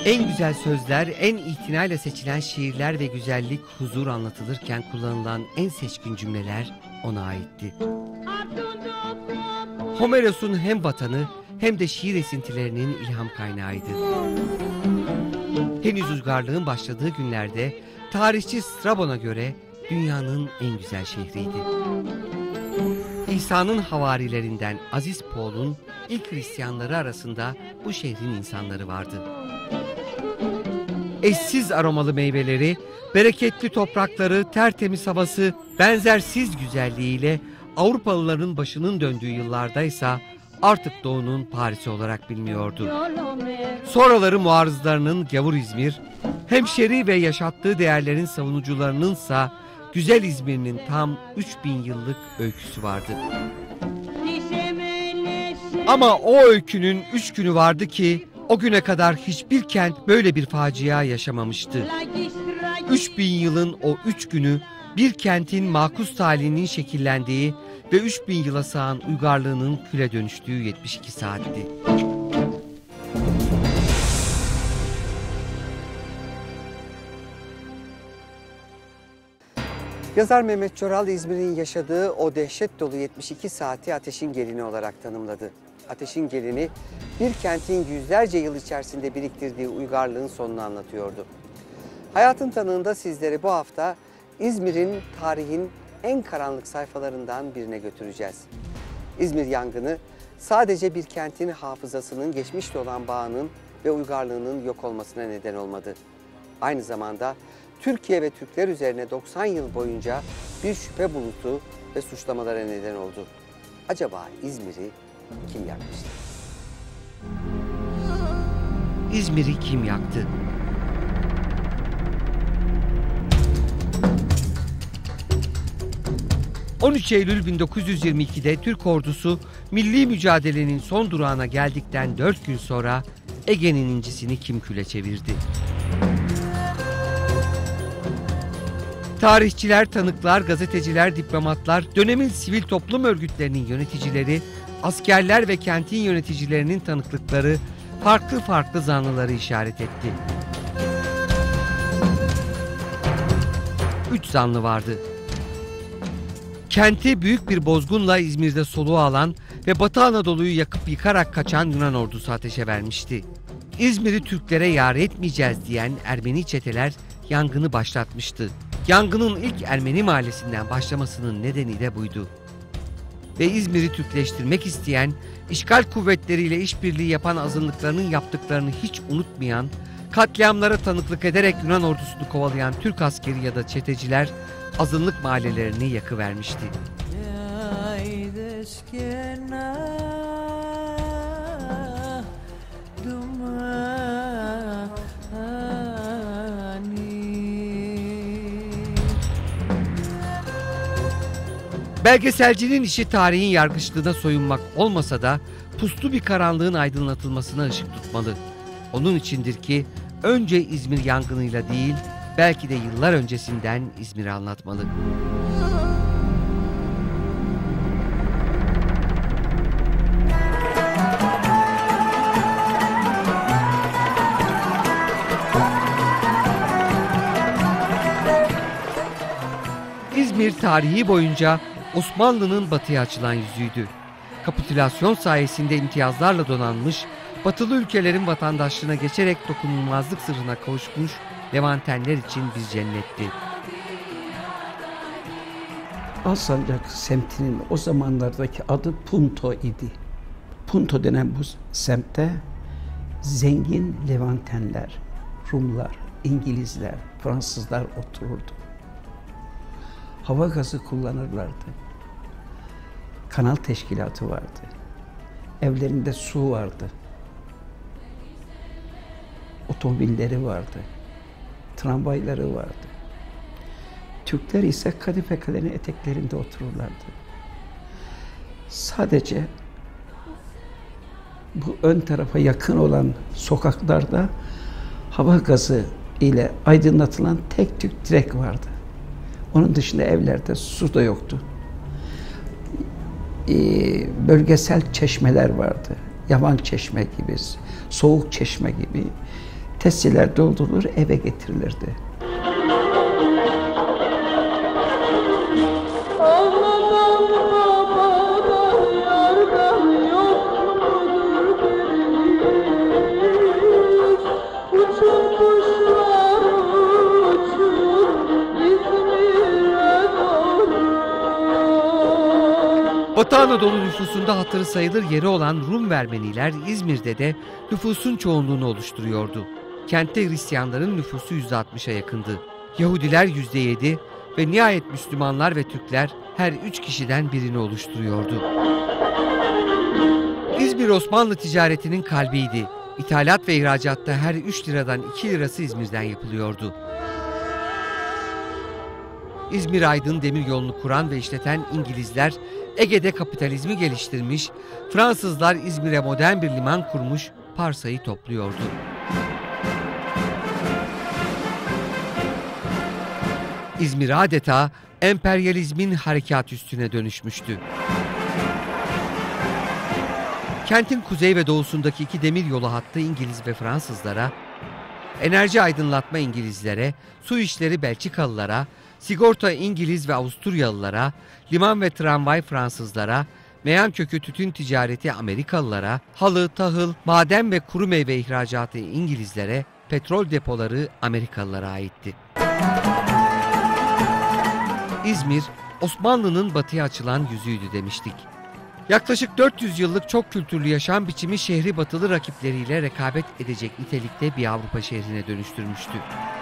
En güzel sözler, en itinayla seçilen şiirler ve güzellik, huzur anlatılırken kullanılan en seçkin cümleler ona aitti. Homeros'un hem vatanı hem de şiir esintilerinin ilham kaynağıydı. Henüz uygarlığın başladığı günlerde tarihçi Strabon'a göre dünyanın en güzel şehriydi. İsa'nın havarilerinden Aziz Paul'un ilk Hristiyanları arasında bu şehrin insanları vardı. Eşsiz aromalı meyveleri, bereketli toprakları, tertemiz havası, benzersiz güzelliğiyle Avrupalıların başının döndüğü yıllardaysa artık Doğu'nun Paris'i olarak biliniyordu. Sonraları muarızlarının gavur İzmir, hemşeri ve yaşattığı değerlerin savunucularınınsa güzel İzmir'in tam 3000 yıllık öyküsü vardı. Ama o öykünün 3 günü vardı ki o güne kadar hiçbir kent böyle bir facia yaşamamıştı. 3000 yılın o 3 günü bir kentin makus talihinin şekillendiği ve 3000 yıla sığan uygarlığının küle dönüştüğü 72 saatti. Yazar Mehmet Çoral, İzmir'in yaşadığı o dehşet dolu 72 saati ateşin gelini olarak tanımladı. Ateşin gelini bir kentin yüzlerce yıl içerisinde biriktirdiği uygarlığın sonunu anlatıyordu. Hayatın tanığında sizleri bu hafta İzmir'in tarihin en karanlık sayfalarından birine götüreceğiz. İzmir yangını sadece bir kentin hafızasının geçmişle olan bağının ve uygarlığının yok olmasına neden olmadı. Aynı zamanda Türkiye ve Türkler üzerine 90 yıl boyunca bir şüphe bulutu ve suçlamalara neden oldu. Acaba İzmir'i kim yakmıştı? İzmir'i kim yaktı? ...13 Eylül 1922'de Türk ordusu milli mücadelenin son durağına geldikten 4 gün sonra Ege'nin incisini kim küle çevirdi? Tarihçiler, tanıklar, gazeteciler, diplomatlar, dönemin sivil toplum örgütlerinin yöneticileri, askerler ve kentin yöneticilerinin tanıklıkları farklı zanlıları işaret etti. 3 zanlı vardı. Kenti büyük bir bozgunla İzmir'de soluğu alan ve Batı Anadolu'yu yakıp yıkarak kaçan Yunan ordusu ateşe vermişti. İzmir'i Türklere yar etmeyeceğiz diyen Ermeni çeteler yangını başlatmıştı. Yangının ilk Ermeni mahallesinden başlamasının nedeni de buydu. Ve İzmir'i Türkleştirmek isteyen, işgal kuvvetleriyle işbirliği yapan azınlıklarının yaptıklarını hiç unutmayan, katliamlara tanıklık ederek Yunan ordusunu kovalayan Türk askeri ya da çeteciler azınlık mahallelerini yakıvermişti. Belgeselcinin işi tarihin yargıçlığına soyunmak olmasa da puslu bir karanlığın aydınlatılmasına ışık tutmalı. Onun içindir ki önce İzmir yangınıyla değil, belki de yıllar öncesinden İzmir'i anlatmalı. İzmir tarihi boyunca Osmanlı'nın batıya açılan yüzüydü. Kapitülasyon sayesinde imtiyazlarla donanmış, batılı ülkelerin vatandaşlığına geçerek dokunulmazlık sırrına kavuşmuş Levantenler için bir cennetti. Alsancak semtinin o zamanlardaki adı Punto idi. Punto denen bu semtte zengin Levantenler, Rumlar, İngilizler, Fransızlar otururdu. Hava gazı kullanırlardı. Kanal teşkilatı vardı. Evlerinde su vardı. Otomobilleri vardı. Tramvayları vardı. Türkler ise kadife kalenin eteklerinde otururlardı. Sadece bu ön tarafa yakın olan sokaklarda hava gazı ile aydınlatılan tek tük direk vardı. Onun dışında evlerde su da yoktu. Bölgesel çeşmeler vardı. Yavan çeşme gibi, soğuk çeşme gibi. testiler doldurulur, eve getirilirdi. Batı Anadolu nüfusunda hatırı sayılır yeri olan Rum ve Ermeniler İzmir'de de nüfusun çoğunluğunu oluşturuyordu. Kentte Hristiyanların nüfusu %60'a yakındı. Yahudiler %7 ve nihayet Müslümanlar ve Türkler her 3 kişiden birini oluşturuyordu. İzmir Osmanlı ticaretinin kalbiydi. İthalat ve ihracatta her 3 liradan 2 lirası İzmir'den yapılıyordu. İzmir-Aydın demiryolunu kuran ve işleten İngilizler Ege'de kapitalizmi geliştirmiş, Fransızlar İzmir'e modern bir liman kurmuş, parsayı topluyordu. İzmir adeta emperyalizmin harekat üstüne dönüşmüştü. Kentin kuzey ve doğusundaki 2 demiryolu hattı İngiliz ve Fransızlara, enerji aydınlatma İngilizlere, su işleri Belçikalılara, sigorta İngiliz ve Avusturyalılara, liman ve tramvay Fransızlara, meyan kökü tütün ticareti Amerikalılara, halı, tahıl, maden ve kuru meyve ihracatı İngilizlere, petrol depoları Amerikalılara aitti. İzmir, Osmanlı'nın batıya açılan yüzüydü demiştik. Yaklaşık 400 yıllık çok kültürlü yaşam biçimi şehri batılı rakipleriyle rekabet edecek nitelikte bir Avrupa şehrine dönüştürmüştü.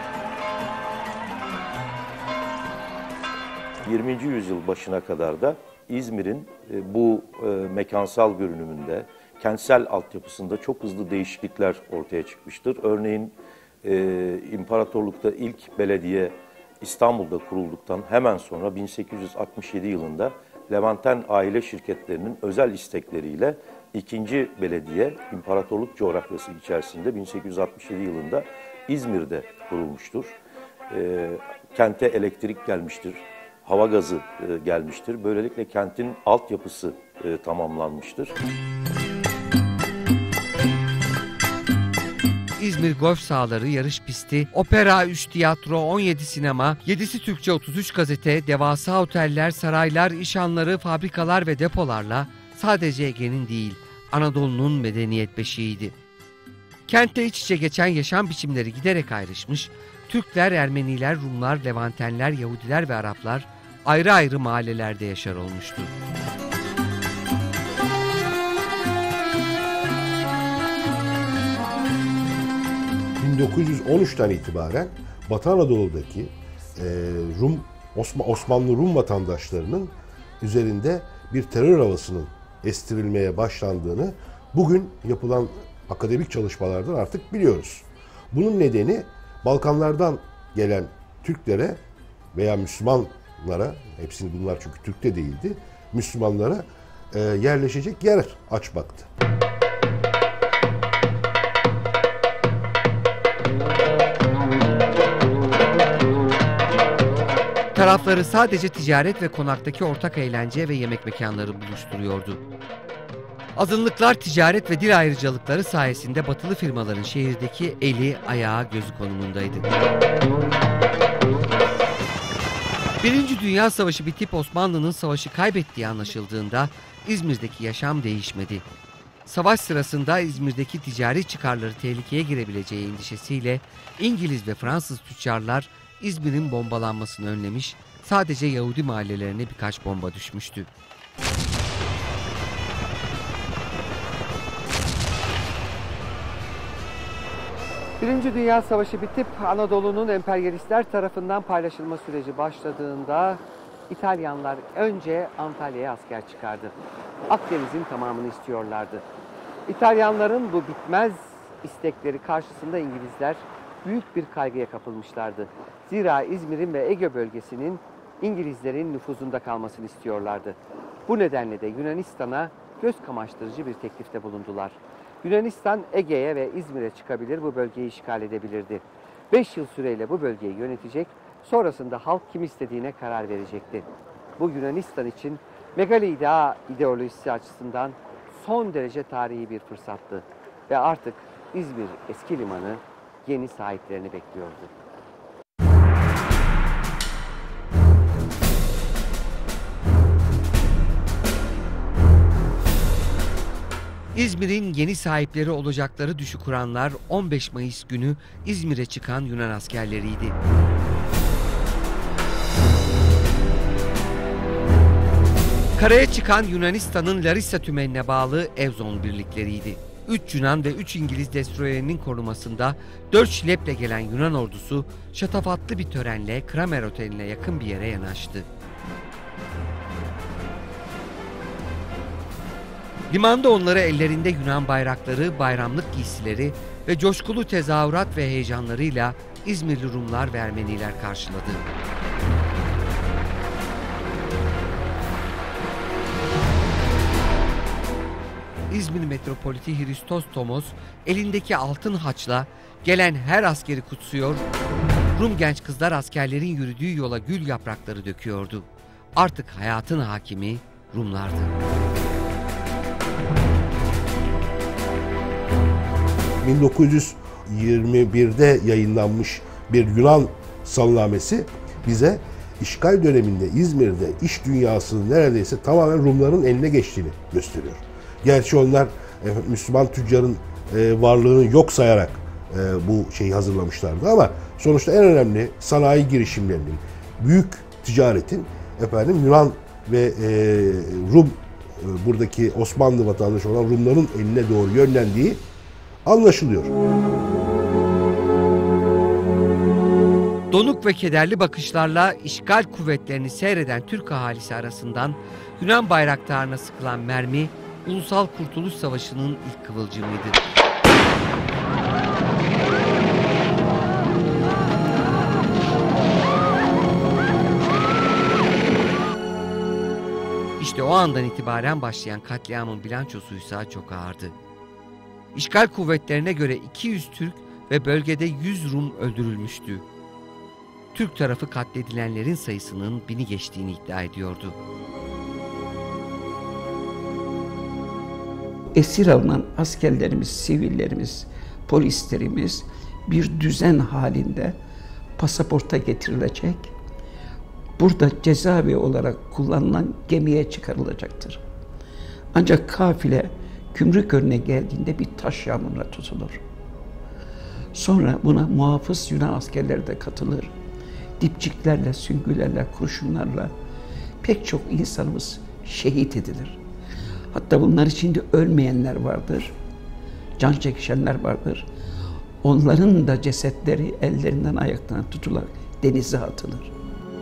20. yüzyıl başına kadar da İzmir'in bu mekansal görünümünde, kentsel altyapısında çok hızlı değişiklikler ortaya çıkmıştır. Örneğin imparatorlukta ilk belediye İstanbul'da kurulduktan hemen sonra 1867 yılında Levanten aile şirketlerinin özel istekleriyle ikinci belediye imparatorluk coğrafyası içerisinde 1867 yılında İzmir'de kurulmuştur. Kente elektrik gelmiştir. Hava gazı gelmiştir. Böylelikle kentin altyapısı tamamlanmıştır. İzmir golf sahaları, yarış pisti, opera, 3 tiyatro, 17 sinema, 7'si Türkçe, 33 gazete, devasa oteller, saraylar, işhanları, fabrikalar ve depolarla sadece Ege'nin değil, Anadolu'nun medeniyet beşiğiydi. Kentte iç içe geçen yaşam biçimleri giderek ayrışmış, Türkler, Ermeniler, Rumlar, Levantenler, Yahudiler ve Araplar ayrı ayrı mahallelerde yaşar olmuştu. ...1913'ten itibaren Batı Anadolu'daki Osmanlı Rum vatandaşlarının üzerinde bir terör havasının estirilmeye başlandığını bugün yapılan akademik çalışmalardan artık biliyoruz. Bunun nedeni Balkanlardan gelen Türklere veya Müslümanlara, hepsini bunlar çünkü Türk de değildi, Müslümanlara yerleşecek yer açmaktı. Tarafları sadece ticaret ve konaktaki ortak eğlence ve yemek mekanları buluşturuyordu. Azınlıklar ticaret ve dil ayrıcalıkları sayesinde batılı firmaların şehirdeki eli, ayağı, gözü konumundaydı. Birinci Dünya Savaşı bitip Osmanlı'nın savaşı kaybettiği anlaşıldığında İzmir'deki yaşam değişmedi. Savaş sırasında İzmir'deki ticari çıkarları tehlikeye girebileceği endişesiyle İngiliz ve Fransız tüccarlar İzmir'in bombalanmasını önlemiş, sadece Yahudi mahallelerine birkaç bomba düşmüştü. Birinci Dünya Savaşı bitip Anadolu'nun emperyalistler tarafından paylaşılma süreci başladığında İtalyanlar önce Antalya'ya asker çıkardı. Akdeniz'in tamamını istiyorlardı. İtalyanların bu bitmez istekleri karşısında İngilizler büyük bir kaygıya kapılmışlardı. Zira İzmir'in ve Ege bölgesinin İngilizlerin nüfuzunda kalmasını istiyorlardı. Bu nedenle de Yunanistan'a göz kamaştırıcı bir teklifte bulundular. Yunanistan Ege'ye ve İzmir'e çıkabilir, bu bölgeyi işgal edebilirdi. 5 yıl süreyle bu bölgeyi yönetecek, sonrasında halk kim istediğine karar verecekti. Bu Yunanistan için Megali Dağı ideolojisi açısından son derece tarihi bir fırsattı. Ve artık İzmir eski limanı yeni sahiplerini bekliyordu. İzmir'in yeni sahipleri olacakları düşü kuranlar 15 Mayıs günü İzmir'e çıkan Yunan askerleriydi. Karaya çıkan Yunanistan'ın Larissa tümenine bağlı Evzon birlikleriydi. 3 Yunan ve 3 İngiliz destroyerinin korumasında 4 şileple gelen Yunan ordusu şatafatlı bir törenle Kramer Oteli'ne yakın bir yere yanaştı. Limanda onları ellerinde Yunan bayrakları, bayramlık giysileri ve coşkulu tezahürat ve heyecanlarıyla İzmirli Rumlar ve Ermeniler karşıladı. İzmir metropoliti Hristos Tomos elindeki altın haçla gelen her askeri kutsuyor, Rum genç kızlar askerlerin yürüdüğü yola gül yaprakları döküyordu. Artık hayatın hakimi Rumlardı. ...1921'de yayınlanmış bir Yunan salnamesi bize işgal döneminde İzmir'de iş dünyasının neredeyse tamamen Rumların eline geçtiğini gösteriyor. Gerçi onlar Müslüman tüccarın varlığını yok sayarak bu şeyi hazırlamışlardı ama sonuçta en önemli sanayi girişimlerinin, büyük ticaretin Yunan ve Rum, buradaki Osmanlı vatandaşı olan Rumların eline doğru yönlendiği anlaşılıyor. Donuk ve kederli bakışlarla işgal kuvvetlerini seyreden Türk ahalisi arasından Yunan bayraktarına sıkılan mermi, Ulusal Kurtuluş Savaşı'nın ilk kıvılcımıydı. İşte o andan itibaren başlayan katliamın bilançosuysa çok ağırdı. İşgal kuvvetlerine göre 200 Türk ve bölgede 100 Rum öldürülmüştü. Türk tarafı katledilenlerin sayısının 1000'i geçtiğini iddia ediyordu. Esir alınan askerlerimiz, sivillerimiz, polislerimiz bir düzen halinde pasaporta getirilecek, burada cezaevi olarak kullanılan gemiye çıkarılacaktır. Ancak kafile gümrük önüne geldiğinde bir taş yağmuruna tutulur. Sonra buna muhafız Yunan askerleri de katılır. Dipçiklerle, süngülerle, kurşunlarla pek çok insanımız şehit edilir. Hatta bunlar içinde ölmeyenler vardır, can çekişenler vardır. Onların da cesetleri ellerinden ayaklarından tutularak denize atılır.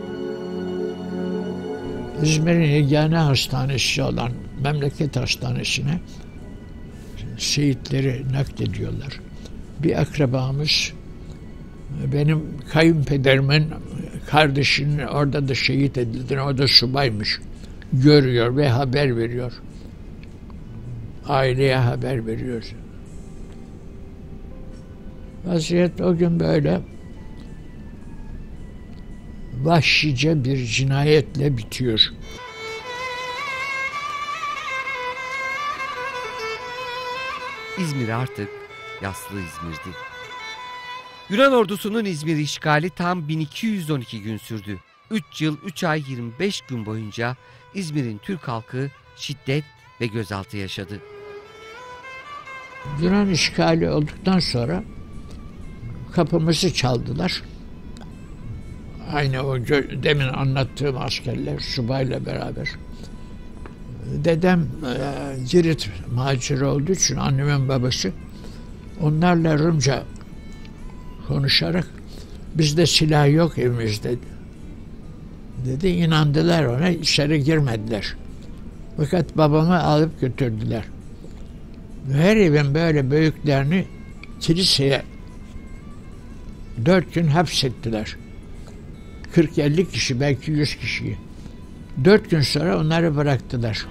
İzmir'in yegane hastanesi olan memleket hastanesine şehitleri naklediyorlar. Bir akrabamız, benim kayınpederimin kardeşinin orada da şehit edildiğini, o da subaymış, görüyor ve haber veriyor. Aileye haber veriyor. Vaziyet o gün böyle vahşice bir cinayetle bitiyor. İzmir artık yaslı İzmir'di. Yunan ordusunun İzmir işgali tam 1212 gün sürdü. 3 yıl 3 ay 25 gün boyunca İzmir'in Türk halkı şiddet ve gözaltı yaşadı. Yunan işgali olduktan sonra kapımızı çaldılar. Aynı o demin anlattığım askerler subayla beraber. Dedem Girit maciri olduğu için, annemin babası, onlarla Rumca konuşarak bizde silah yok evimizde dedi. İnandılar ona, içeri girmediler. Fakat babamı alıp götürdüler. Her evin böyle büyüklerini kiliseye 4 gün hapsettiler. 40-50 kişi, belki 100 kişiyi. 4 gün sonra onları bıraktılar.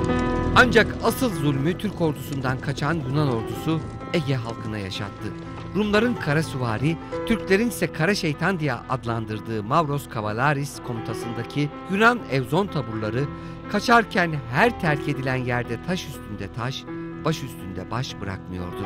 Ancak asıl zulmü Türk ordusundan kaçan Yunan ordusu Ege halkına yaşattı. Rumların kara süvari, Türklerin ise kara şeytan diye adlandırdığı Mavros Cavalaris komutasındaki Yunan Evzon taburları kaçarken her terk edilen yerde taş üstünde taş, baş üstünde baş bırakmıyordu.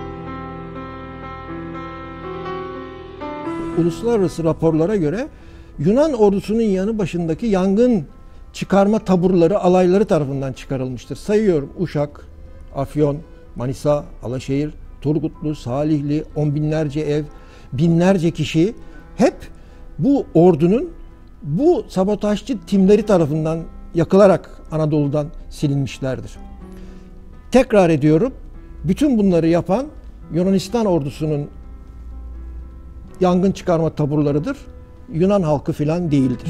Uluslararası raporlara göre Yunan ordusunun yanı başındaki yangın çıkarma taburları alayları tarafından çıkarılmıştır. Sayıyorum: Uşak, Afyon, Manisa, Alaşehir, Turgutlu, Salihli, on binlerce ev, binlerce kişi hep bu ordunun bu sabotajcı timleri tarafından yakılarak Anadolu'dan silinmişlerdir. Tekrar ediyorum, bütün bunları yapan Yunanistan ordusunun yangın çıkarma taburlarıdır. Yunan halkı filan değildir.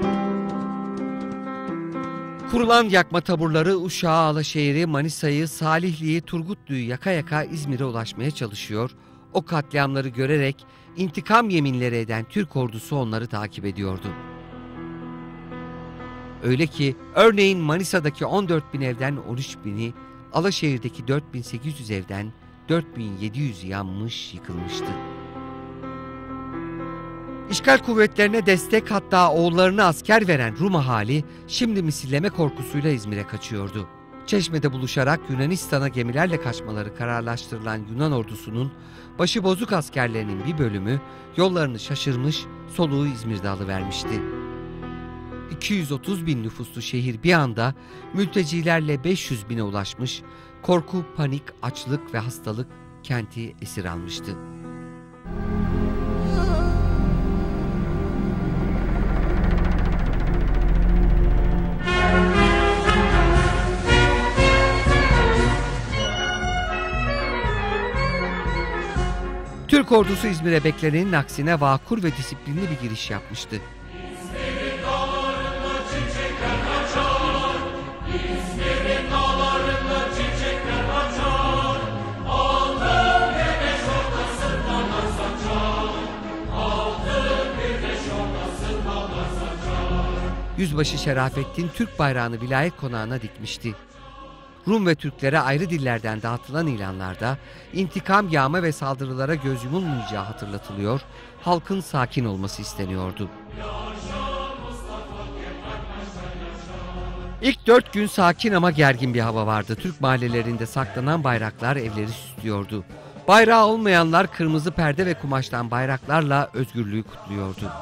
Kurulan yakma taburları Uşak'ı, Alaşehir'i, Manisa'yı, Salihli'yi, Turgutlu'yu yaka yaka İzmir'e ulaşmaya çalışıyor. O katliamları görerek intikam yeminleri eden Türk ordusu onları takip ediyordu. Öyle ki örneğin Manisa'daki 14.000 evden 13.000'i, Alaşehir'deki 4.800 evden 4.700 yanmış, yıkılmıştı. İşgal kuvvetlerine destek, hatta oğullarına asker veren Rum ahali şimdi misilleme korkusuyla İzmir'e kaçıyordu. Çeşme'de buluşarak Yunanistan'a gemilerle kaçmaları kararlaştırılan Yunan ordusunun başıbozuk askerlerinin bir bölümü yollarını şaşırmış, soluğu İzmir'de alıvermişti. 230.000 nüfuslu şehir bir anda mültecilerle 500.000'e ulaşmış, korku, panik, açlık ve hastalık kenti esir almıştı. Türk ordusu İzmir'e beklenenin aksine vakur ve disiplinli bir giriş yapmıştı. Yüzbaşı Şerafettin Türk bayrağını vilayet konağına dikmişti. Rum ve Türklere ayrı dillerden dağıtılan ilanlarda intikam, yağma ve saldırılara göz yumulmayacağı hatırlatılıyor, halkın sakin olması isteniyordu. İlk 4 gün sakin ama gergin bir hava vardı. Türk mahallelerinde saklanan bayraklar evleri süslüyordu. Bayrağı olmayanlar kırmızı perde ve kumaştan bayraklarla özgürlüğü kutluyordu.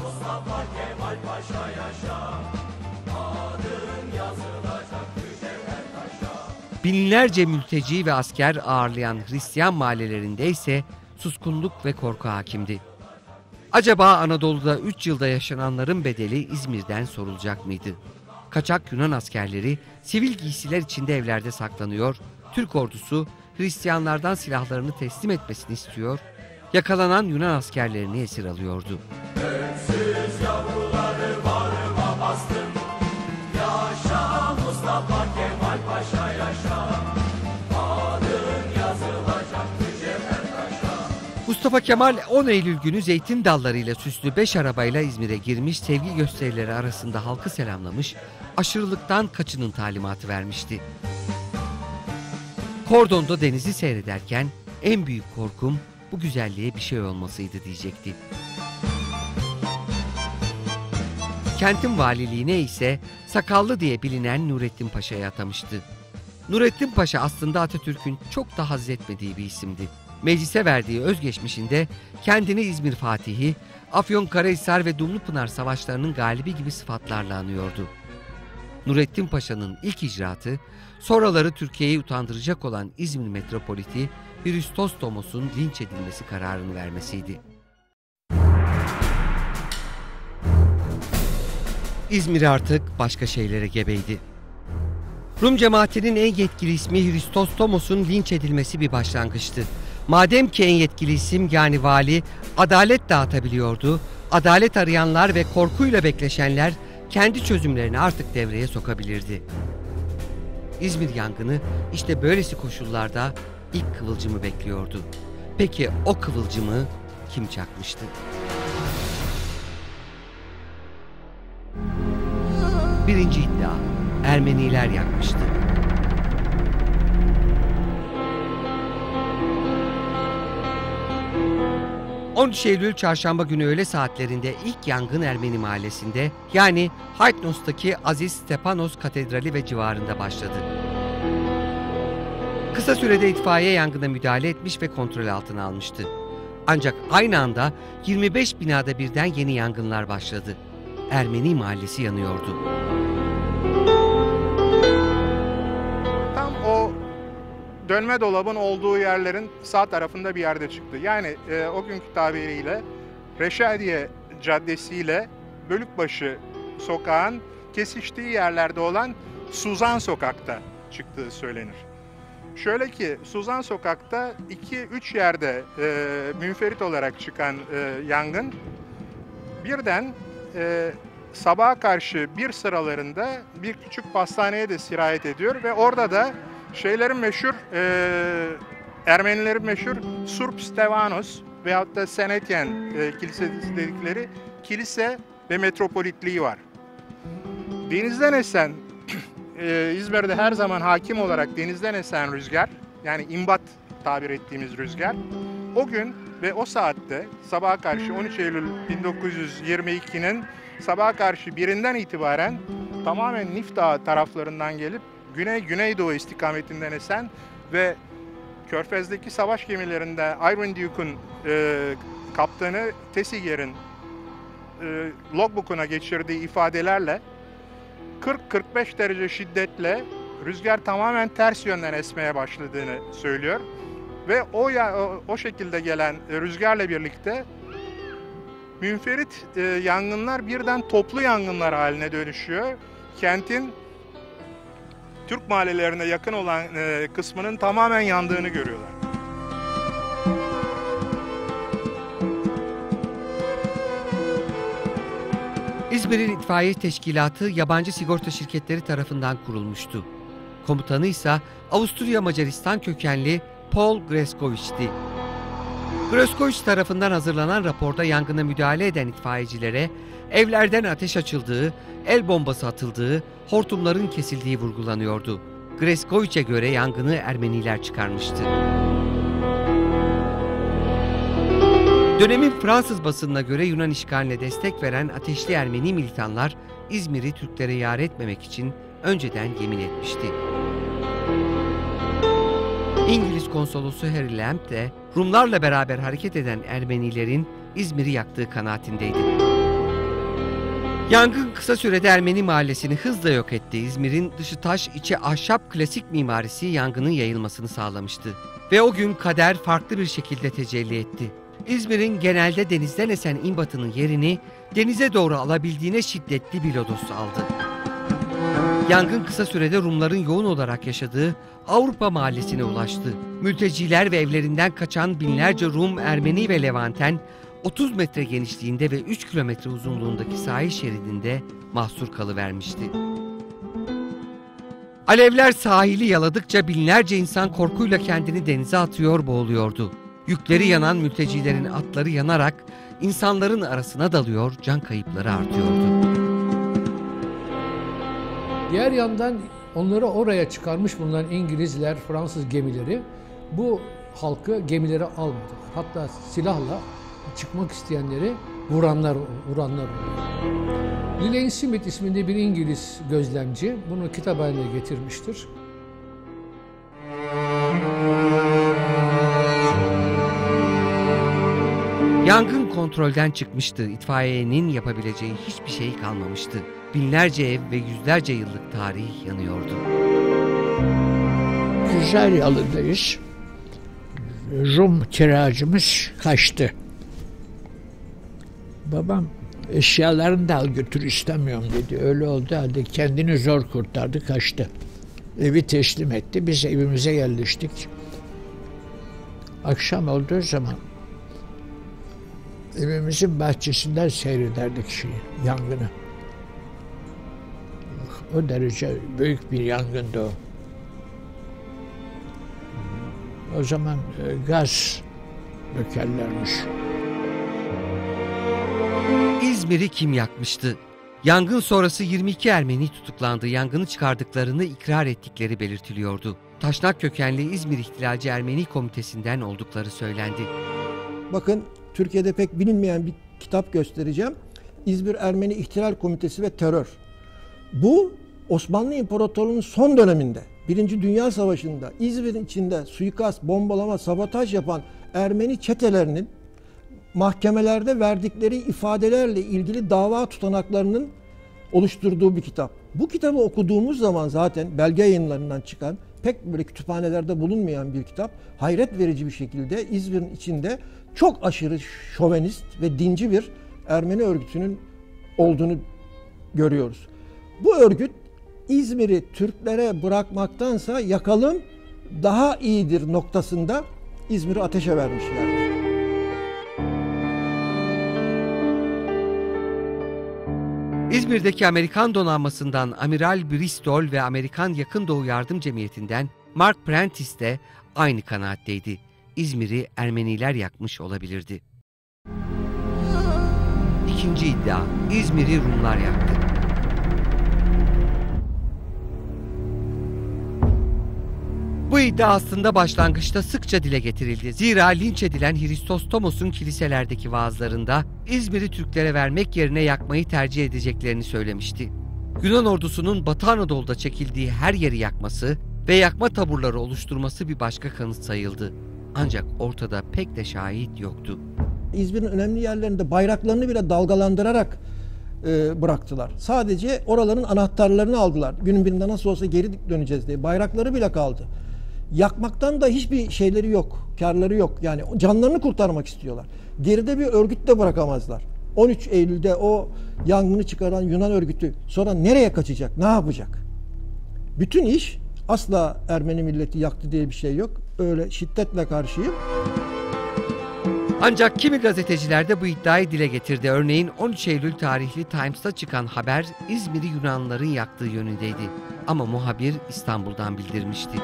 Binlerce mülteci ve asker ağırlayan Hristiyan mahallelerinde ise suskunluk ve korku hakimdi. Acaba Anadolu'da 3 yılda yaşananların bedeli İzmir'den sorulacak mıydı? Kaçak Yunan askerleri sivil giysiler içinde evlerde saklanıyor, Türk ordusu Hristiyanlardan silahlarını teslim etmesini istiyor, yakalanan Yunan askerlerini esir alıyordu. Öksüz yavruları bağrıma bastım, yaşa Mustafa Kemal Paşa yaşa, adın yazılacak mücevher taşa. Mustafa Kemal 10 Eylül günü zeytin dallarıyla süslü 5 arabayla İzmir'e girmiş, sevgi gösterileri arasında halkı selamlamış, aşırılıktan kaçının talimatı vermişti. Kordon'da denizi seyrederken en büyük korkum bu güzelliğe bir şey olmasıydı diyecekti. Kentin valiliğine ise Sakallı diye bilinen Nurettin Paşa'yı atamıştı. Nurettin Paşa aslında Atatürk'ün çok da haz etmediği bir isimdi. Meclise verdiği özgeçmişinde kendini İzmir Fatihi, Afyonkarahisar ve Dumlupınar savaşlarının galibi gibi sıfatlarla anıyordu. Nurettin Paşa'nın ilk icraatı, sonraları Türkiye'yi utandıracak olan İzmir metropoliti Hristostomos'un linç edilmesi kararını vermesiydi. İzmir artık başka şeylere gebeydi. Rum cemaatinin en yetkili ismi Hristostomos'un linç edilmesi bir başlangıçtı. Madem ki en yetkili isim yani vali adalet dağıtabiliyordu, adalet arayanlar ve korkuyla bekleşenler kendi çözümlerini artık devreye sokabilirdi. İzmir yangını işte böylesi koşullarda ilk kıvılcımı bekliyordu. Peki o kıvılcımı kim çakmıştı? Birinci iddia, Ermeniler yakmıştı. 13 Eylül çarşamba günü öğle saatlerinde ilk yangın Ermeni mahallesinde, yani Haytnos'taki Aziz Stepanos Katedrali ve civarında başladı. Kısa sürede itfaiye yangına müdahale etmiş ve kontrol altına almıştı. Ancak aynı anda 25 binada birden yeni yangınlar başladı. Ermeni mahallesi yanıyordu. Tam o dönme dolabın olduğu yerlerin sağ tarafında bir yerde çıktı. Yani o günkü tabiriyle Reşadiye Caddesi ile Bölükbaşı sokağın kesiştiği yerlerde olan Suzan Sokak'ta çıktığı söylenir. Şöyle ki Suzan Sokak'ta 2-3 yerde münferit olarak çıkan yangın birden sabaha karşı bir sıralarında bir küçük pastaneye de sirayet ediyor ve orada da şeylerin meşhur, Ermenilerin meşhur Surp Stefanos veyahut da Senetyen kilisesi dedikleri kilise ve metropolitliği var. Denizden esen, İzmir'de her zaman hakim olarak denizden esen rüzgar, yani imbat tabir ettiğimiz rüzgar, o gün ve o saatte sabaha karşı 13 Eylül 1922'nin sabaha karşı 1'inden itibaren tamamen Nif Dağı taraflarından gelip güneydoğu istikametinden esen ve Körfez'deki savaş gemilerinde Iron Duke'un kaptanı Tessiger'in logbook'una geçirdiği ifadelerle 40-45 derece şiddetle rüzgar tamamen ters yönden esmeye başladığını söylüyor. Ve o şekilde gelen rüzgarla birlikte münferit yangınlar birden toplu yangınlar haline dönüşüyor. Kentin Türk mahallelerine yakın olan kısmının tamamen yandığını görüyorlar. İzmir'in itfaiye teşkilatı yabancı sigorta şirketleri tarafından kurulmuştu. Komutanı ise Avusturya Macaristan kökenli Paul Greskoviç'ti. Greskoviç tarafından hazırlanan raporda yangına müdahale eden itfaiyecilere evlerden ateş açıldığı, el bombası atıldığı, hortumların kesildiği vurgulanıyordu. Greskoviç'e göre yangını Ermeniler çıkarmıştı. Dönemin Fransız basınına göre Yunan işgaline destek veren ateşli Ermeni militanlar İzmir'i Türklere yar etmemek için önceden yemin etmişti. İngiliz konsolosu Harry Lamb de Rumlarla beraber hareket eden Ermenilerin İzmir'i yaktığı kanaatindeydi. Yangın kısa sürede Ermeni mahallesini hızla yok etti. İzmir'in dışı taş, içi ahşap klasik mimarisi yangının yayılmasını sağlamıştı. Ve o gün kader farklı bir şekilde tecelli etti. İzmir'in genelde denizden esen imbatının yerini denize doğru alabildiğine şiddetli bir lodos aldı. Yangın kısa sürede Rumların yoğun olarak yaşadığı Avrupa mahallesine ulaştı. Mülteciler ve evlerinden kaçan binlerce Rum, Ermeni ve Levanten 30 metre genişliğinde ve 3 kilometre uzunluğundaki sahil şeridinde mahsur kalıvermişti. Alevler sahili yaladıkça binlerce insan korkuyla kendini denize atıyor, boğuluyordu. Yükleri yanan mültecilerin atları yanarak insanların arasına dalıyor, can kayıpları artıyordu. Diğer yandan onları oraya çıkarmış bulunan İngilizler, Fransız gemileri bu halkı gemilere almadılar. Hatta silahla çıkmak isteyenleri vuranlar oluyor. Lillian Smith isminde bir İngiliz gözlemci bunu kitap haline getirmiştir. Yangın kontrolden çıkmıştı. İtfaiyenin yapabileceği hiçbir şey kalmamıştı. Binlerce ev ve yüzlerce yıllık tarih yanıyordu. Güzelyalı'dayız. Rum kiracımız kaçtı. Babam eşyalarını da al götür, istemiyorum dedi. Öyle oldu halde kendini zor kurtardı, kaçtı. Evi teslim etti. Biz evimize yerleştik. Akşam olduğu zaman evimizin bahçesinden seyrederdik yangını. O derece büyük bir yangındı o. O zaman gaz dökerlermiş. İzmir'i kim yakmıştı? Yangın sonrası 22 Ermeni tutuklandı. Yangını çıkardıklarını ikrar ettikleri belirtiliyordu. Taşnak kökenli İzmir İhtilalci Ermeni Komitesi'nden oldukları söylendi. Bakın Türkiye'de pek bilinmeyen bir kitap göstereceğim. İzmir Ermeni İhtilal Komitesi ve Terör. Bu Osmanlı İmparatorluğu'nun son döneminde, Birinci Dünya Savaşı'nda İzmir'in içinde suikast, bombalama, sabotaj yapan Ermeni çetelerinin mahkemelerde verdikleri ifadelerle ilgili dava tutanaklarının oluşturduğu bir kitap. Bu kitabı okuduğumuz zaman zaten belge yayınlarından çıkan, pek böyle kütüphanelerde bulunmayan bir kitap, hayret verici bir şekilde İzmir'in içinde çok aşırı şovenist ve dinci bir Ermeni örgütünün olduğunu görüyoruz. Bu örgüt İzmir'i Türklere bırakmaktansa yakalım daha iyidir noktasında İzmir'i ateşe vermişlerdir. İzmir'deki Amerikan donanmasından Amiral Bristol ve Amerikan Yakın Doğu Yardım Cemiyeti'nden Mark Prentice de aynı kanaatteydi. İzmir'i Ermeniler yakmış olabilirdi. İkinci iddia, İzmir'i Rumlar yaktı. Bu iddia aslında başlangıçta sıkça dile getirildi. Zira linç edilen Hristostomos'un kiliselerdeki vaazlarında İzmir'i Türklere vermek yerine yakmayı tercih edeceklerini söylemişti. Yunan ordusunun Batı Anadolu'da çekildiği her yeri yakması ve yakma taburları oluşturması bir başka kanıt sayıldı. Ancak ortada pek de şahit yoktu. İzmir'in önemli yerlerinde bayraklarını bile dalgalandırarak bıraktılar. Sadece oraların anahtarlarını aldılar. Günün birinde nasıl olsa geri döneceğiz diye. Bayrakları bile kaldı. Yakmaktan da hiçbir şeyleri yok, kârları yok. Yani canlarını kurtarmak istiyorlar. Geride bir örgüt de bırakamazlar. 13 Eylül'de o yangını çıkaran Yunan örgütü sonra nereye kaçacak, ne yapacak? Bütün iş asla Ermeni milleti yaktı diye bir şey yok. Öyle şiddetle karşıyım. Ancak kimi gazeteciler de bu iddiayı dile getirdi. Örneğin 13 Eylül tarihli Times'ta çıkan haber İzmir'i Yunanlıların yaktığı yönündeydi. Ama muhabir İstanbul'dan bildirmişti.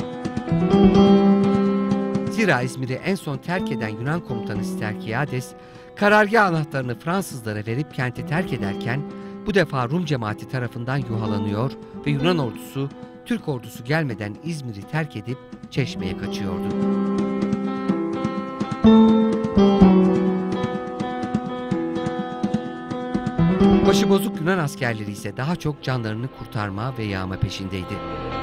Zira İzmir'i en son terk eden Yunan komutanı Sterkiades, karargah anahtarını Fransızlara verip kenti terk ederken bu defa Rum cemaati tarafından yuhalanıyor ve Yunan ordusu Türk ordusu gelmeden İzmir'i terk edip Çeşme'ye kaçıyordu. Başıbozuk Yunan askerleri ise daha çok canlarını kurtarma ve yağma peşindeydi.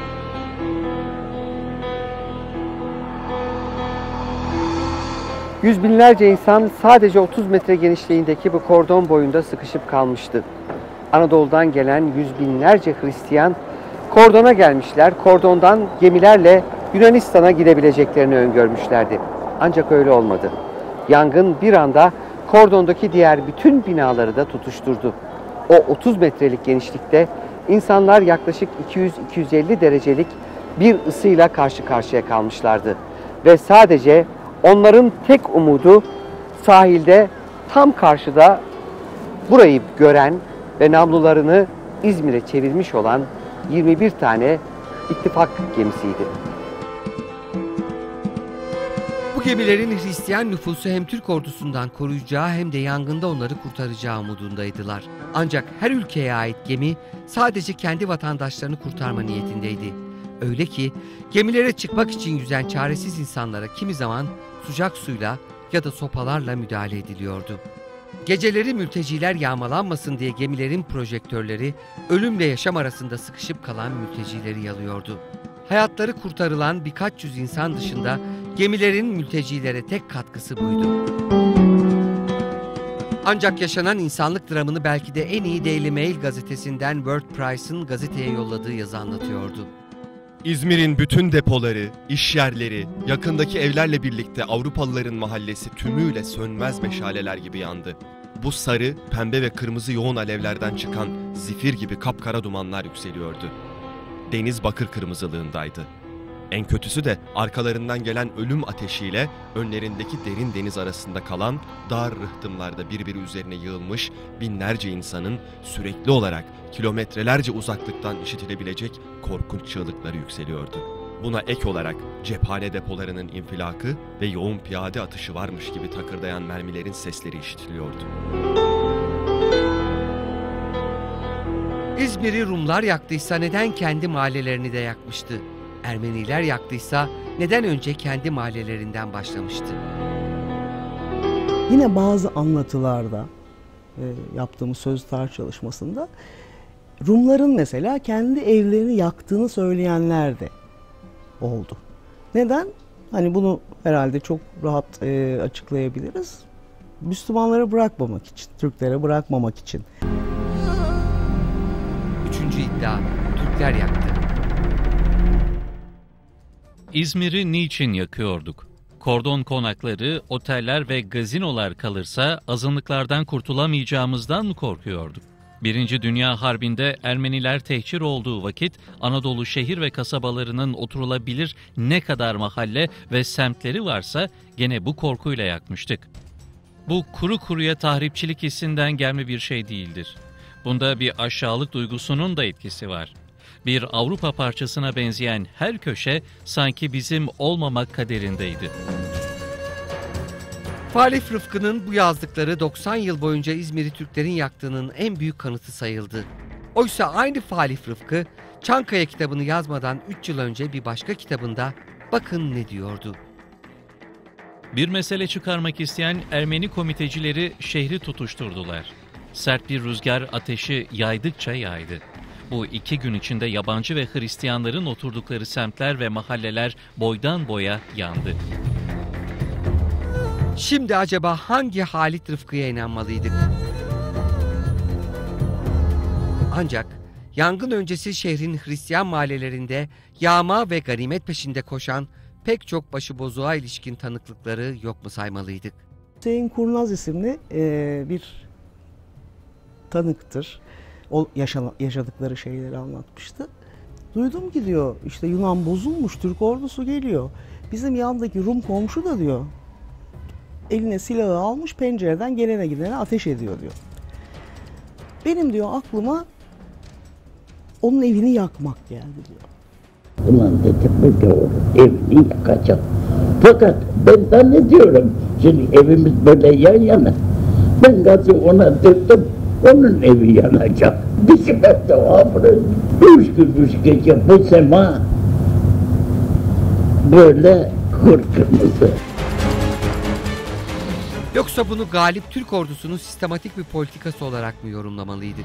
Yüz binlerce insan sadece 30 metre genişliğindeki bu kordon boyunda sıkışıp kalmıştı. Anadolu'dan gelen yüz binlerce Hristiyan kordona gelmişler, kordondan gemilerle Yunanistan'a gidebileceklerini öngörmüşlerdi. Ancak öyle olmadı. Yangın bir anda kordondaki diğer bütün binaları da tutuşturdu. O 30 metrelik genişlikte insanlar yaklaşık 200-250 derecelik bir ısıyla karşı karşıya kalmışlardı. Ve sadece onların tek umudu sahilde tam karşıda burayı gören ve namlularını İzmir'e çevirmiş olan 21 tane ittifak gemisiydi. Bu gemilerin Hristiyan nüfusu hem Türk ordusundan koruyacağı hem de yangında onları kurtaracağı umudundaydılar. Ancak her ülkeye ait gemi sadece kendi vatandaşlarını kurtarma niyetindeydi. Öyle ki gemilere çıkmak için yüzen çaresiz insanlara kimi zaman sıcak suyla ya da sopalarla müdahale ediliyordu. Geceleri mülteciler yağmalanmasın diye gemilerin projektörleri ölümle yaşam arasında sıkışıp kalan mültecileri yalıyordu. Hayatları kurtarılan birkaç yüz insan dışında gemilerin mültecilere tek katkısı buydu. Ancak yaşanan insanlık dramını belki de en iyi Daily Mail gazetesinden Word Price'ın gazeteye yolladığı yazı anlatıyordu. İzmir'in bütün depoları, iş yerleri, yakındaki evlerle birlikte Avrupalıların mahallesi tümüyle sönmez meşaleler gibi yandı. Bu sarı, pembe ve kırmızı yoğun alevlerden çıkan zifir gibi kapkara dumanlar yükseliyordu. Deniz bakır kırmızılığındaydı. En kötüsü de arkalarından gelen ölüm ateşiyle önlerindeki derin deniz arasında kalan dar rıhtımlarda birbiri üzerine yığılmış binlerce insanın sürekli olarak kilometrelerce uzaklıktan işitilebilecek korkunç çığlıkları yükseliyordu. Buna ek olarak cephane depolarının infilakı ve yoğun piyade atışı varmış gibi takırdayan mermilerin sesleri işitiliyordu. İzmir'i Rumlar yaktıysa neden kendi mahallelerini de yakmıştı? Ermeniler yaktıysa neden önce kendi mahallelerinden başlamıştı? Yine bazı anlatılarda, yaptığımız söz tarih çalışmasında Rumların mesela kendi evlerini yaktığını söyleyenler de oldu. Neden? Hani bunu herhalde çok rahat açıklayabiliriz. Müslümanları bırakmamak için, Türklere bırakmamak için. Üçüncü iddia, Türkler yaktı. İzmir'i niçin yakıyorduk? Kordon konakları, oteller ve gazinolar kalırsa azınlıklardan kurtulamayacağımızdan mı korkuyorduk? Birinci Dünya Harbi'nde Ermeniler tehcir olduğu vakit Anadolu şehir ve kasabalarının oturulabilir ne kadar mahalle ve semtleri varsa gene bu korkuyla yakmıştık. Bu kuru kuruya tahripçilik hissinden gelme bir şey değildir. Bunda bir aşağılık duygusunun da etkisi var. Bir Avrupa parçasına benzeyen her köşe sanki bizim olmamak kaderindeydi. Falih Rıfkı'nın bu yazdıkları 90 yıl boyunca İzmir'i Türklerin yaktığının en büyük kanıtı sayıldı. Oysa aynı Falih Rıfkı, Çankaya kitabını yazmadan 3 yıl önce bir başka kitabında bakın ne diyordu. Bir mesele çıkarmak isteyen Ermeni komitecileri şehri tutuşturdular. Sert bir rüzgar ateşi yaydıkça yaydı. Bu 2 gün içinde yabancı ve Hristiyanların oturdukları semtler ve mahalleler boydan boya yandı. Şimdi acaba hangi Halit Rıfkı'ya inanmalıydık? Ancak yangın öncesi şehrin Hristiyan mahallelerinde yağma ve ganimet peşinde koşan pek çok başıbozuğa ilişkin tanıklıkları yok mu saymalıydık? Hüseyin Kurnaz isimli bir tanıktır. O yaşadıkları şeyleri anlatmıştı. Duydum ki diyor, işte Yunan bozulmuş, Türk ordusu geliyor. Bizim yandaki Rum komşu da diyor, eline silahı almış, pencereden gelene gidene ateş ediyor diyor. Benim diyor aklıma onun evini yakmak geldi diyor. Ulan dedim bu doğru, evini yakacağım. Fakat ben zannediyorum, şimdi evimiz böyle yan yana. Ben gazı ona döktüm, onun evi yanacak. Bizim evde hamurun 3 gün 3 gece bu sema böyle kırmızı. Yoksa bunu galip Türk ordusunun sistematik bir politikası olarak mı yorumlamalıydık?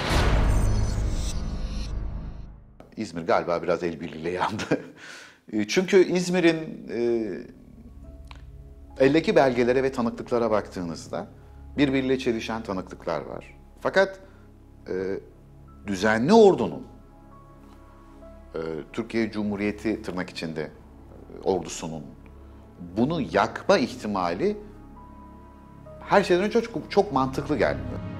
İzmir galiba biraz el birliğiyle yandı. Çünkü İzmir'in eldeki belgelere ve tanıklıklara baktığınızda birbiriyle çelişen tanıklıklar var. Fakat düzenli ordunun, Türkiye Cumhuriyeti tırnak içinde ordusunun bunu yakma ihtimali her şeyden önce çok mantıklı geldi.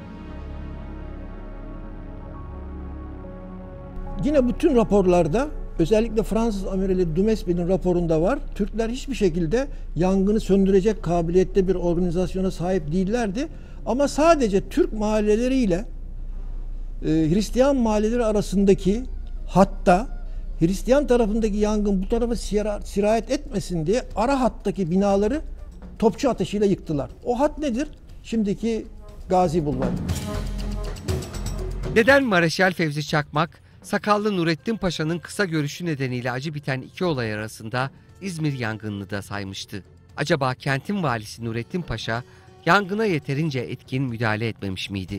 Yine bütün raporlarda, özellikle Fransız amirali Dumesnil'in raporunda var. Türkler hiçbir şekilde yangını söndürecek kabiliyette bir organizasyona sahip değillerdi. Ama sadece Türk mahalleleriyle Hristiyan mahalleleri arasındaki, hatta Hristiyan tarafındaki yangın bu tarafa sirayet etmesin diye ara hattaki binaları topçu ateşiyle yıktılar. O hat nedir? Şimdiki Gazi Bulvarı. Neden Mareşal Fevzi Çakmak, sakallı Nurettin Paşa'nın kısa görüşü nedeniyle acı biten 2 olay arasında İzmir yangınını da saymıştı? Acaba kentin valisi Nurettin Paşa yangına yeterince etkin müdahale etmemiş miydi?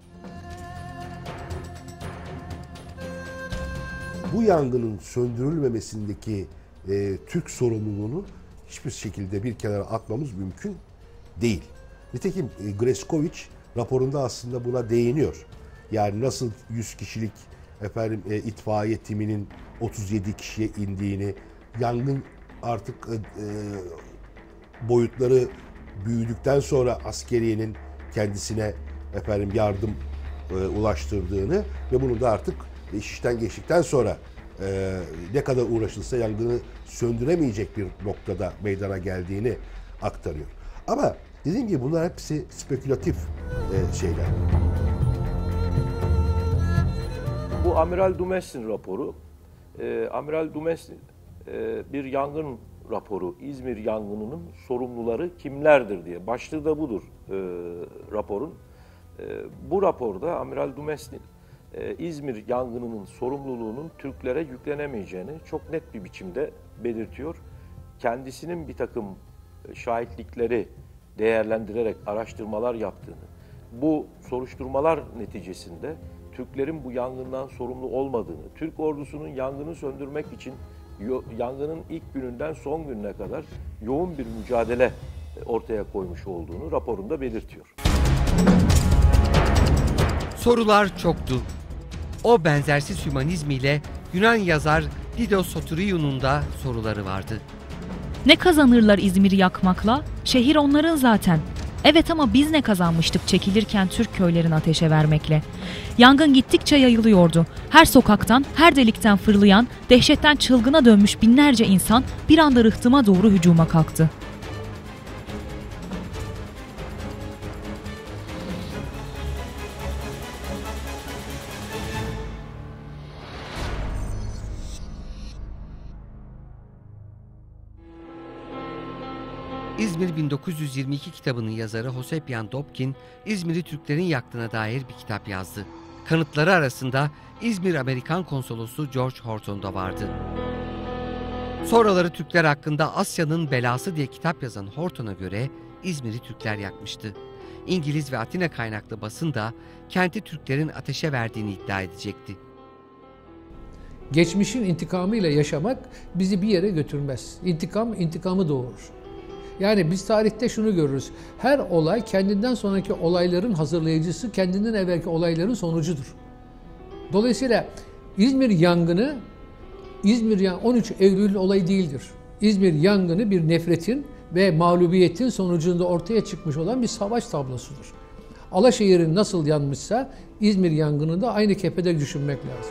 Bu yangının söndürülmemesindeki Türk sorumluluğunu hiçbir şekilde bir kenara atmamız mümkün değil. Nitekim Greskoviç raporunda aslında buna değiniyor. Yani nasıl 100 kişilik itfaiye timinin 37 kişiye indiğini, yangın artık boyutları büyüdükten sonra askeriyenin kendisine yardım ulaştırdığını ve bunu da artık iş işten geçtikten sonra ne kadar uğraşılsa yangını söndüremeyecek bir noktada meydana geldiğini aktarıyor. Ama dediğim gibi bunlar hepsi spekülatif şeyler. Bu Amiral Dumesnil raporu, Amiral Dumesnil bir yangın raporu, İzmir yangınının sorumluları kimlerdir diye. Başlığı da budur raporun. Bu raporda Amiral Dumesnil İzmir yangınının sorumluluğunun Türklere yüklenemeyeceğini çok net bir biçimde belirtiyor. Kendisinin bir takım şahitlikleri değerlendirerek araştırmalar yaptığını, bu soruşturmalar neticesinde Türklerin bu yangından sorumlu olmadığını, Türk ordusunun yangını söndürmek için yangının ilk gününden son gününe kadar yoğun bir mücadele ortaya koymuş olduğunu raporunda belirtiyor. Sorular çoktu. O benzersiz hümanizmiyle Yunan yazar Didos Soteriou'nun da soruları vardı. Ne kazanırlar İzmir'i yakmakla? Şehir onların zaten. Evet ama biz ne kazanmıştık çekilirken Türk köylerini ateşe vermekle? Yangın gittikçe yayılıyordu. Her sokaktan, her delikten fırlayan, dehşetten çılgına dönmüş binlerce insan bir anda rıhtıma doğru hücuma kalktı. İzmir 1922 kitabının yazarı Hosepyan Dobkin, İzmir'i Türklerin yaktığına dair bir kitap yazdı. Kanıtları arasında İzmir Amerikan Konsolosu George Horton da vardı. Sonraları Türkler hakkında Asya'nın belası diye kitap yazan Horton'a göre İzmir'i Türkler yakmıştı. İngiliz ve Atina kaynaklı basın da kenti Türklerin ateşe verdiğini iddia edecekti. Geçmişin intikamıyla yaşamak bizi bir yere götürmez. İntikam, intikamı doğurur. Yani biz tarihte şunu görürüz. Her olay kendinden sonraki olayların hazırlayıcısı, kendinden evvelki olayların sonucudur. Dolayısıyla İzmir yangını 13 Eylül olayı değildir. İzmir yangını bir nefretin ve mağlubiyetin sonucunda ortaya çıkmış olan bir savaş tablosudur. Alaşehir'in nasıl yanmışsa İzmir yangını da aynı kefede düşünmek lazım.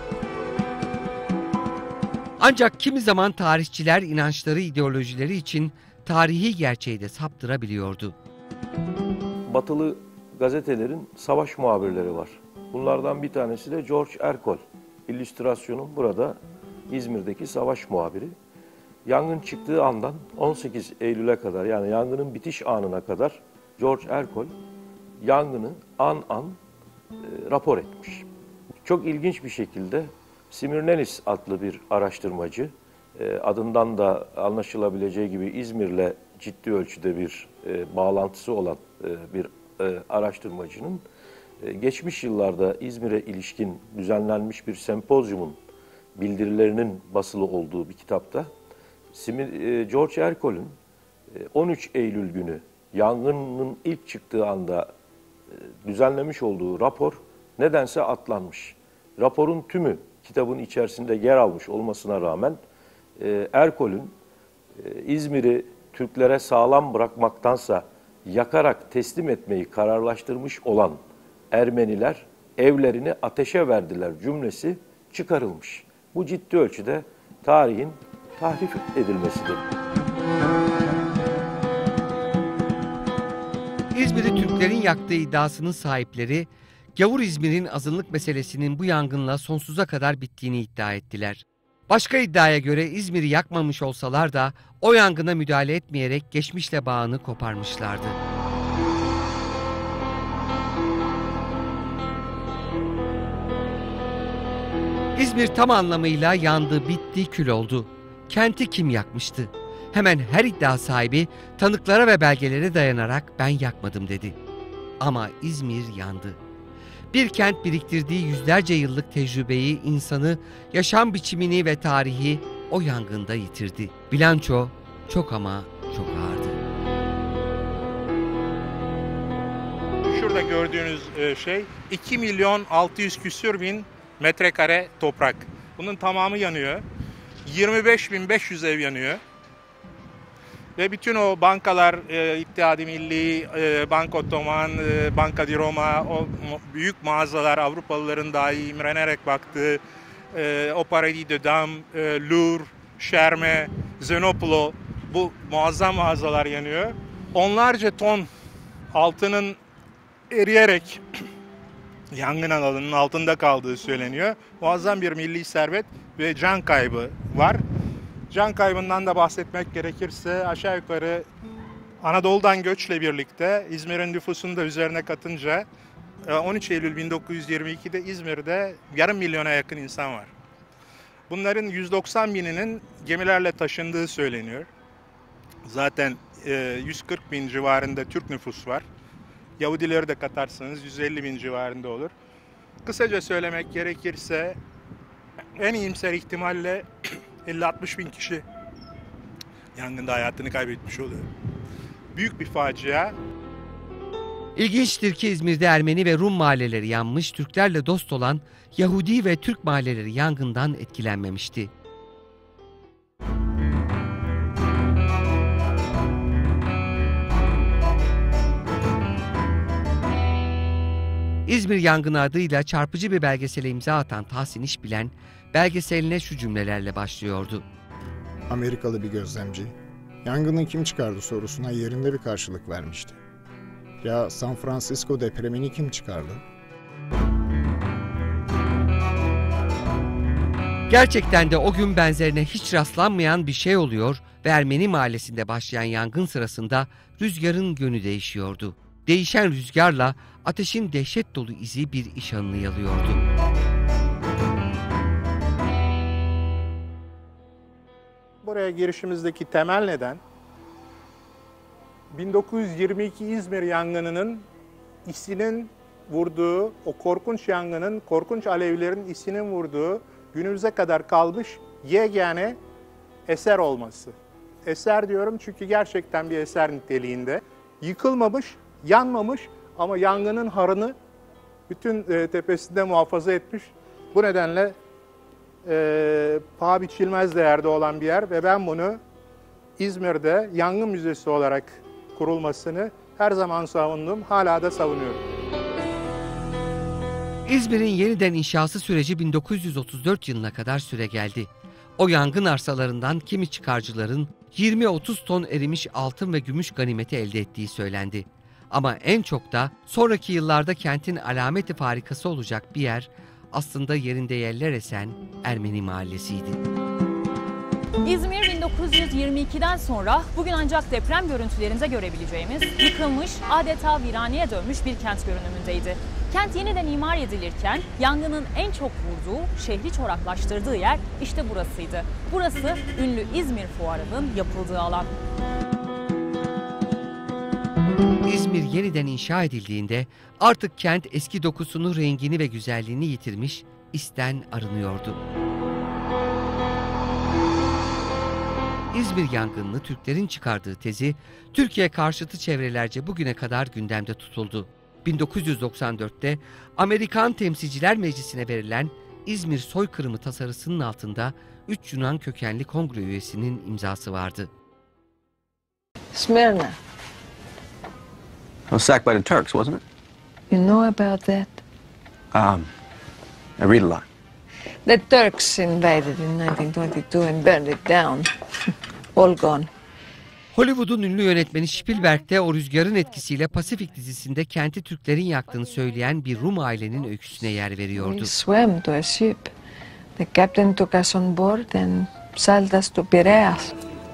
Ancak kimi zaman tarihçiler inançları, ideolojileri için tarihi gerçeği de saptırabiliyordu. Batılı gazetelerin savaş muhabirleri var. Bunlardan bir tanesi de George Ercole. İllüstrasyonun burada İzmir'deki savaş muhabiri. Yangın çıktığı andan 18 Eylül'e kadar, yani yangının bitiş anına kadar George Ercole yangını an rapor etmiş. Çok ilginç bir şekilde Simirnelis adlı bir araştırmacı, adından da anlaşılabileceği gibi İzmir'le ciddi ölçüde bir bağlantısı olan bir araştırmacının geçmiş yıllarda İzmir'e ilişkin düzenlenmiş bir sempozyumun bildirilerinin basılı olduğu bir kitapta George Ercole'ün 13 Eylül günü yangının ilk çıktığı anda düzenlemiş olduğu rapor nedense atlanmış. Raporun tümü kitabın içerisinde yer almış olmasına rağmen Ercole'ün İzmir'i Türklere sağlam bırakmaktansa yakarak teslim etmeyi kararlaştırmış olan Ermeniler evlerini ateşe verdiler cümlesi çıkarılmış. Bu ciddi ölçüde tarihin tahrif edilmesidir. İzmir'i Türklerin yaktığı iddiasının sahipleri, gavur İzmir'in azınlık meselesinin bu yangınla sonsuza kadar bittiğini iddia ettiler. Başka iddiaya göre İzmir'i yakmamış olsalar da o yangına müdahale etmeyerek geçmişle bağını koparmışlardı. İzmir tam anlamıyla yandı, bitti, kül oldu. Kenti kim yakmıştı? Hemen her iddia sahibi tanıklara ve belgelere dayanarak ben yakmadım dedi. Ama İzmir yandı. Bir kent biriktirdiği yüzlerce yıllık tecrübeyi, insanı, yaşam biçimini ve tarihi o yangında yitirdi. Bilanço çok ama çok ağırdı. Şurada gördüğünüz şey 2.600.000 metrekare toprak. Bunun tamamı yanıyor. 25.500 ev yanıyor. Ve bütün o bankalar, İttihad-ı Milli, Bank Ottoman, Banka di Roma, o büyük mağazalar, Avrupalıların dahi imrenerek baktığı o Paradis de Dam, Louvre, Şerme, Zenopolo, bu muazzam mağazalar yanıyor. Onlarca ton altının eriyerek yangın alanının altında kaldığı söyleniyor. Muazzam bir milli servet ve can kaybı var. Can kaybından da bahsetmek gerekirse aşağı yukarı Anadolu'dan göçle birlikte İzmir'in nüfusunu da üzerine katınca 13 Eylül 1922'de İzmir'de yarım milyona yakın insan var. Bunların 190 bininin gemilerle taşındığı söyleniyor. Zaten 140 bin civarında Türk nüfus var. Yahudileri de katarsanız 150 bin civarında olur. Kısaca söylemek gerekirse en iyimser ihtimalle 50-60 bin kişi yangında hayatını kaybetmiş oluyor. Büyük bir facia. İlginçtir ki İzmir'de Ermeni ve Rum mahalleleri yanmış, Türklerle dost olan Yahudi ve Türk mahalleleri yangından etkilenmemişti. İzmir Yangını adıyla çarpıcı bir belgesele imza atan Tahsin İşbilen, belgeseline şu cümlelerle başlıyordu. Amerikalı bir gözlemci, yangını kim çıkardı sorusuna yerinde bir karşılık vermişti. Ya San Francisco depremini kim çıkardı? Gerçekten de o gün benzerine hiç rastlanmayan bir şey oluyor ve Ermeni mahallesinde başlayan yangın sırasında rüzgarın yönü değişiyordu. Değişen rüzgarla ateşin dehşet dolu izi bir iş anını yalıyordu. Buraya girişimizdeki temel neden 1922 İzmir yangınının isinin vurduğu, o korkunç yangının, korkunç alevlerin isinin vurduğu günümüze kadar kalmış yegane eser olması. Eser diyorum çünkü gerçekten bir eser niteliğinde. Yıkılmamış, yanmamış ama yangının harını bütün tepesinde muhafaza etmiş. Bu nedenle paha biçilmez değerde olan bir yer ve ben bunu İzmir'de yangın müzesi olarak kurulmasını her zaman savundum, hala da savunuyorum. İzmir'in yeniden inşası süreci 1934 yılına kadar süregeldi. O yangın arsalarından kimi çıkarcıların 20-30 ton erimiş altın ve gümüş ganimeti elde ettiği söylendi. Ama en çok da sonraki yıllarda kentin alameti farikası olacak bir yer aslında yerinde yerler esen Ermeni mahallesiydi. İzmir 1922'den sonra bugün ancak deprem görüntülerinde görebileceğimiz yıkılmış, adeta viraneye dönmüş bir kent görünümündeydi. Kent yeniden imar edilirken yangının en çok vurduğu, şehri çoraklaştırdığı yer işte burasıydı. Burası ünlü İzmir Fuarı'nın yapıldığı alan. İzmir yeniden inşa edildiğinde artık kent eski dokusunu, rengini ve güzelliğini yitirmiş, isten arınıyordu. İzmir yangınını Türklerin çıkardığı tezi Türkiye karşıtı çevrelerce bugüne kadar gündemde tutuldu. 1994'te Amerikan Temsilciler Meclisi'ne verilen İzmir soykırımı tasarısının altında 3 Yunan kökenli kongre üyesinin imzası vardı. Smyrna. It was sacked by the Turks, wasn't it? You know about that? I read a lot. The Turks invaded in 1922 and burned it down. All gone. Hollywood'un ünlü yönetmeni Spielberg de o rüzgarın etkisiyle Pasifik dizisinde kenti Türklerin yaktığını söyleyen bir Rum ailenin öyküsüne yer veriyordu. We swam to a ship. The captain took us on board and sailed us to Piraeus.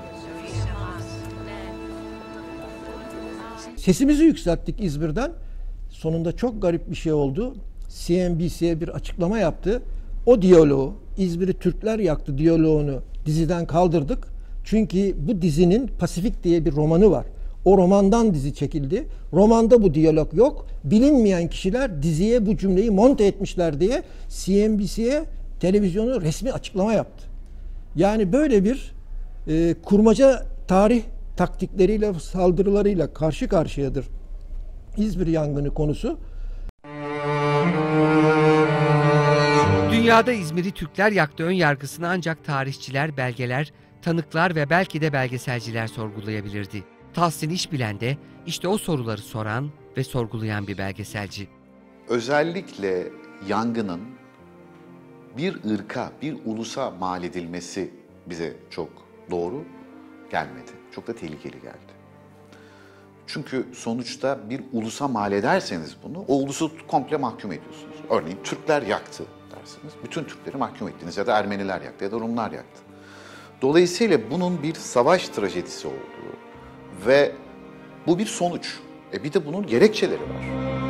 Sesimizi yükselttik İzmir'den. Sonunda çok garip bir şey oldu. CNBC'ye bir açıklama yaptı. O diyaloğu, İzmir'i Türkler yaktı diyaloğunu diziden kaldırdık. Çünkü bu dizinin Pasifik diye bir romanı var. O romandan dizi çekildi. Romanda bu diyalog yok. Bilinmeyen kişiler diziye bu cümleyi monte etmişler diye CNBC'ye televizyonu resmi açıklama yaptı. Yani böyle bir kurmaca tarih taktikleriyle, saldırılarıyla karşı karşıyadır İzmir yangını konusu. Dünyada İzmir'i Türkler yaktı ön yargısını ancak tarihçiler, belgeler, tanıklar ve belki de belgeselciler sorgulayabilirdi. Tahsin İşbilen de işte o soruları soran ve sorgulayan bir belgeselci. Özellikle yangının bir ırka, bir ulusa mal edilmesi bize çok doğru gelmedi. Çok da tehlikeli geldi. Çünkü sonuçta bir ulusa mal ederseniz bunu, o ulusu komple mahkum ediyorsunuz. Örneğin Türkler yaktı dersiniz. Bütün Türkleri mahkum ettiniz ya da Ermeniler yaktı ya da Rumlar yaktı. Dolayısıyla bunun bir savaş trajedisi olduğu ve bu bir sonuç. Bir de bunun gerekçeleri var.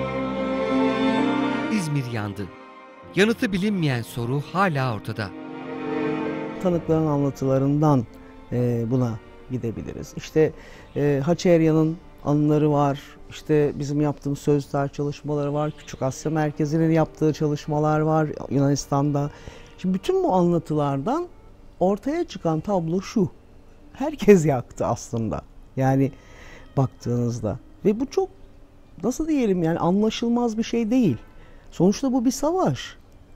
İzmir yandı. Yanıtı bilinmeyen soru hala ortada. Tanıkların anlatılarından buna gidebiliriz. İşte Haçerya'nın anıları var. İşte bizim yaptığımız sözler çalışmaları var. Küçük Asya Merkezi'nin yaptığı çalışmalar var Yunanistan'da. Şimdi bütün bu anlatılardan ortaya çıkan tablo şu. Herkes yaktı aslında. Yani baktığınızda. Ve bu çok, nasıl diyelim, yani anlaşılmaz bir şey değil. Sonuçta bu bir savaş.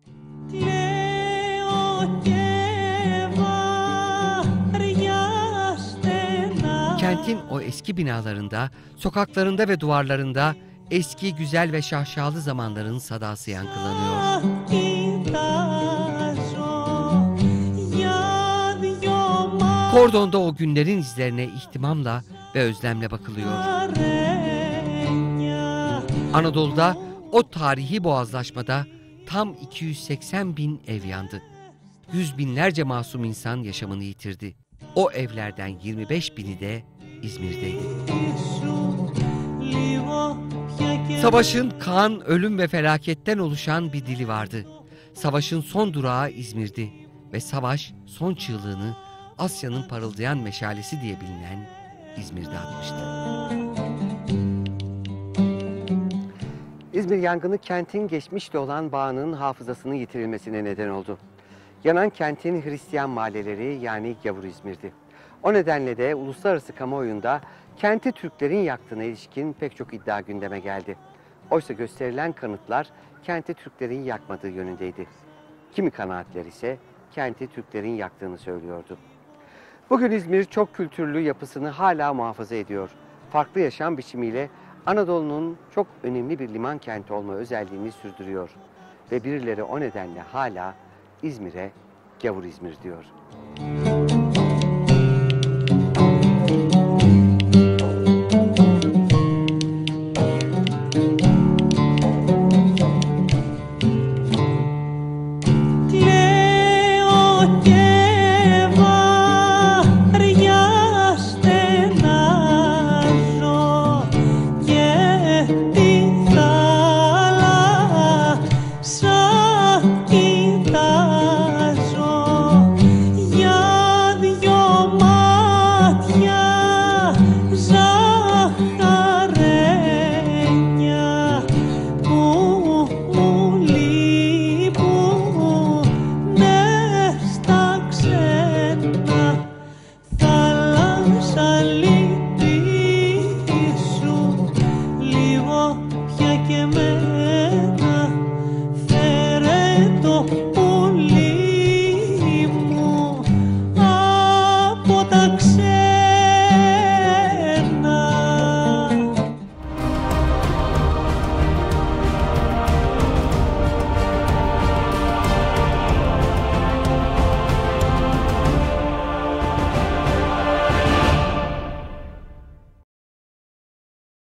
Kentin o eski binalarında, sokaklarında ve duvarlarında eski güzel ve şaşalı zamanların sadası yankılanıyor. Kordon'da o günlerin izlerine ihtimamla ve özlemle bakılıyor. Anadolu'da o tarihi boğazlaşmada tam 280 bin ev yandı. Yüz binlerce masum insan yaşamını yitirdi. O evlerden 25 bini de İzmir'deydi. Savaşın kan, ölüm ve felaketten oluşan bir dili vardı. Savaşın son durağı İzmir'di ve savaş son çığlığını Asya'nın parıldayan meşalesi diye bilinen İzmir'de atmıştı. İzmir yangını kentin geçmişle olan bağının hafızasının yitirilmesine neden oldu. Yanan kentin Hristiyan mahalleleri, yani Gavur İzmir'di. O nedenle de uluslararası kamuoyunda kenti Türklerin yaktığına ilişkin pek çok iddia gündeme geldi. Oysa gösterilen kanıtlar kenti Türklerin yakmadığı yönündeydi. Kimi kanaatler ise kenti Türklerin yaktığını söylüyordu. Bugün İzmir çok kültürlü yapısını hala muhafaza ediyor. Farklı yaşam biçimiyle Anadolu'nun çok önemli bir liman kenti olma özelliğini sürdürüyor. Ve birileri o nedenle hala İzmir'e Gavur İzmir diyor.